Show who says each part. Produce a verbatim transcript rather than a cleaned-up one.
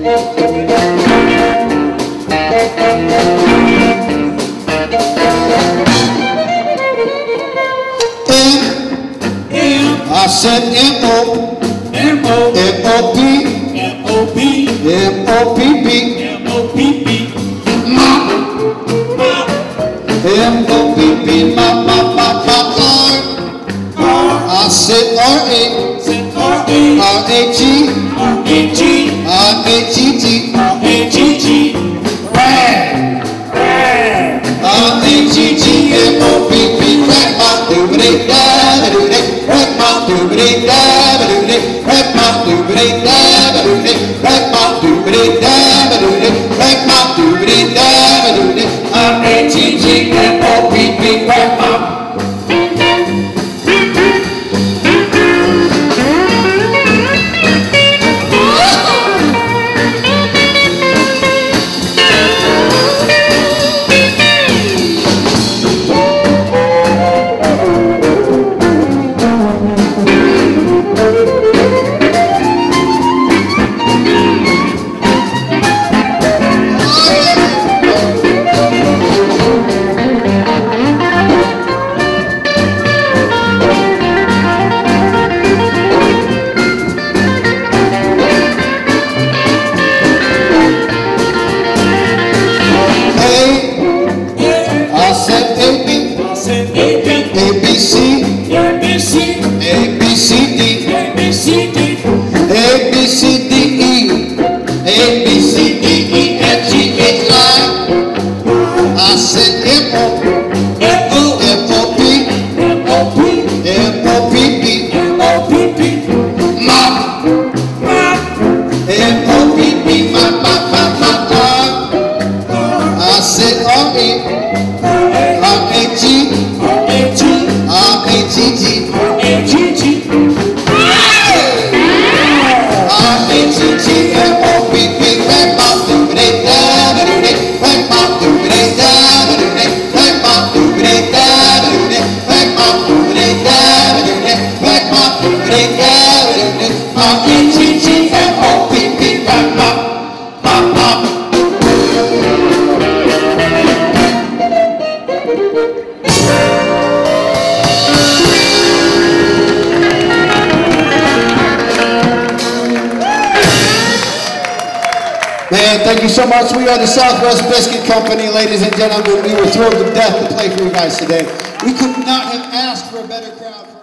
Speaker 1: I said M O M O M O P M O P M O P P M O P P Mop M O P P Mop Mop Mop Mop R I said R A R A G R A G R A G G R A G G RAGG R A G G M O P P RAGG MOPP doobity da doobity RAGG MOPP doobity da doobity RAGG MOPP doobity da doobity RAGG MOPP doobity da doobity RAGG MOPP doobity da doobity R A G G M O P P RAGG MOPP.
Speaker 2: Man, thank you so much. We are the Southwest Biscuit Company, ladies and gentlemen. We were thrilled to death to play for you guys today. We could not have asked for a better crowd.